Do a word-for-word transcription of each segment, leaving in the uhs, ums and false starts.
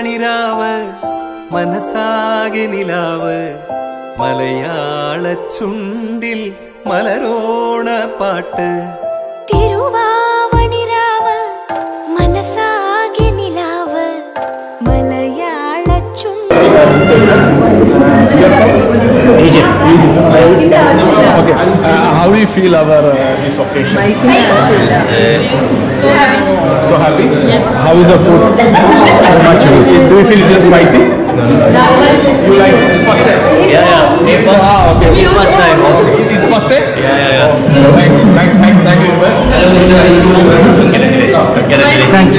തിരുവാവണിരാവ് മനസാകെ നിലാവ് മലയാള ചുണ്ടിൽ മലരോണ പാട്ട് തിരുവാവണിരാവ് മനസാകെ നിലാവ് മലയാള ചുണ്ടിൽ. Egypt. Egypt. Okay. Uh, how do you feel our uh, this occasion? So happy. So happy? Yes. How is the food? So much good. Do you feel it is spicy? No, I like it. You like it? First time? Yeah, yeah. Ah, okay. First time also. It's first time? Yeah, yeah, yeah. Oh, thank, thank, thank, thank you very much. Thanks.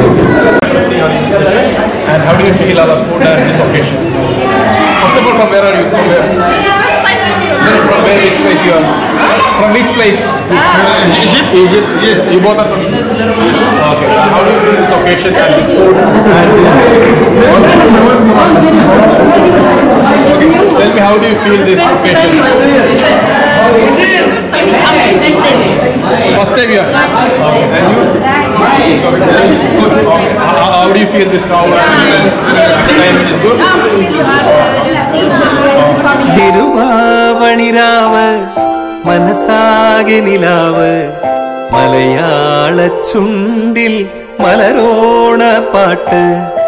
And how do you feel our food at this occasion? First of all, from where are you? From where? First time No, from where? Which place you are? From which place? Ah. Egypt. Egypt. Yes. You both are from Egypt. Yes. Okay. Uh, how do you feel this occasion and this food? And okay. Tell me, how do you feel this occasion? First time you are. Okay. And you? Okay. How, how do you feel this now? Time is good. തിരുവാവണിരാവ് മനസാകെ നിലാവ് മലയാള ചുണ്ടിൽ മലരോണ പാട്ട്.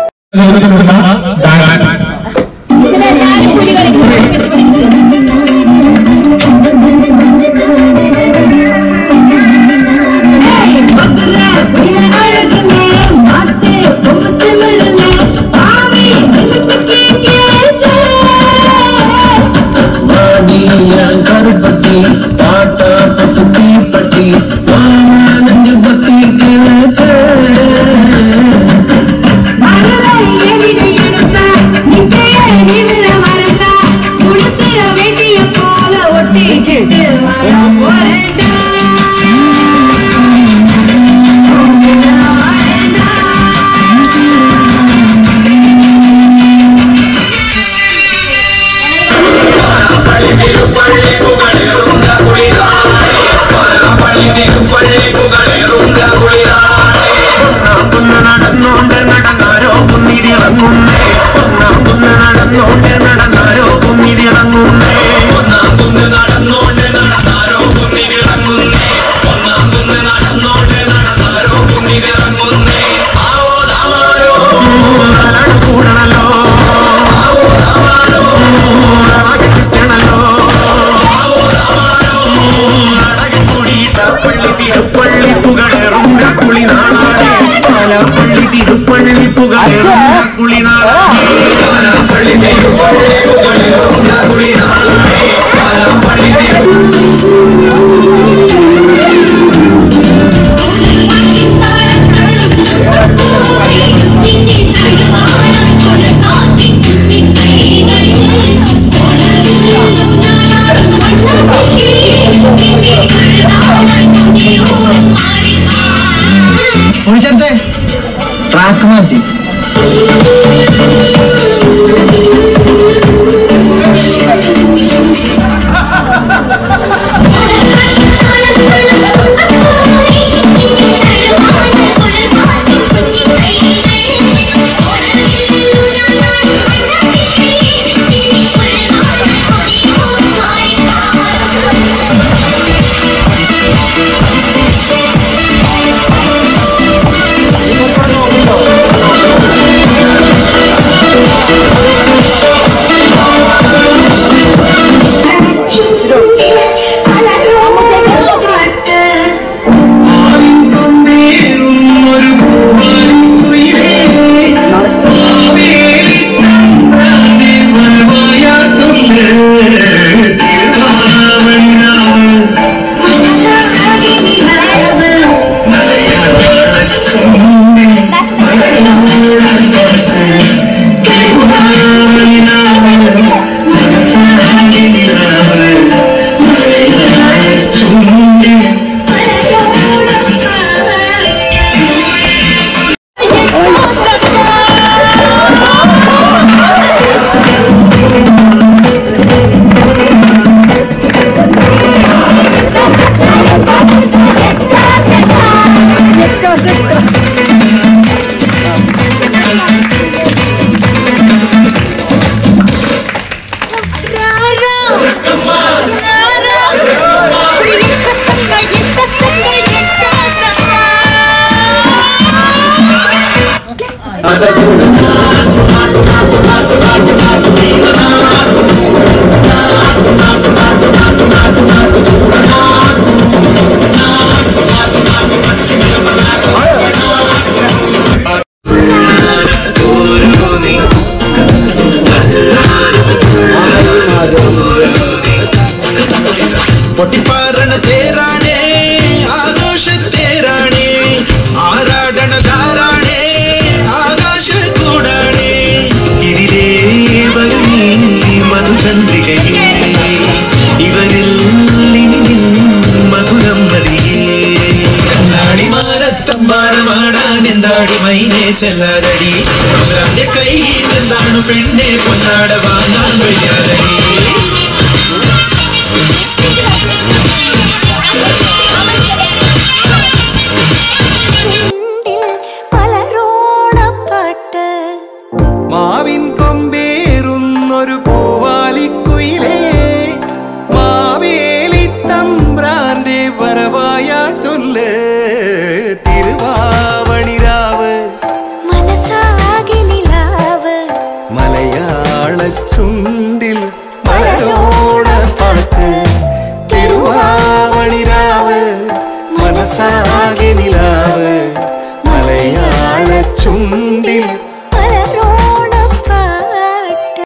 Track മാറ്റി Thank you. പൊട്ടിപ്പാറണ തേരാണേ ആഘോഷ തേരാണേ ആരാടണ ധാരാണേ ആകാശ കൂടാണേ ഇതിലേ വരുന്നീ മധുചന്ദ്രികയേ ഇവരിൽ മധുരം നദിയേ കണ്ണാടി മാനത്തമ്മാനമാടാൻ എന്താടി മൈനെ ചെല്ലാതടി കൈ എന്താണ് പെണ്ണെ പൊന്നാട വാങ്ങാൻ വയ്യാതടി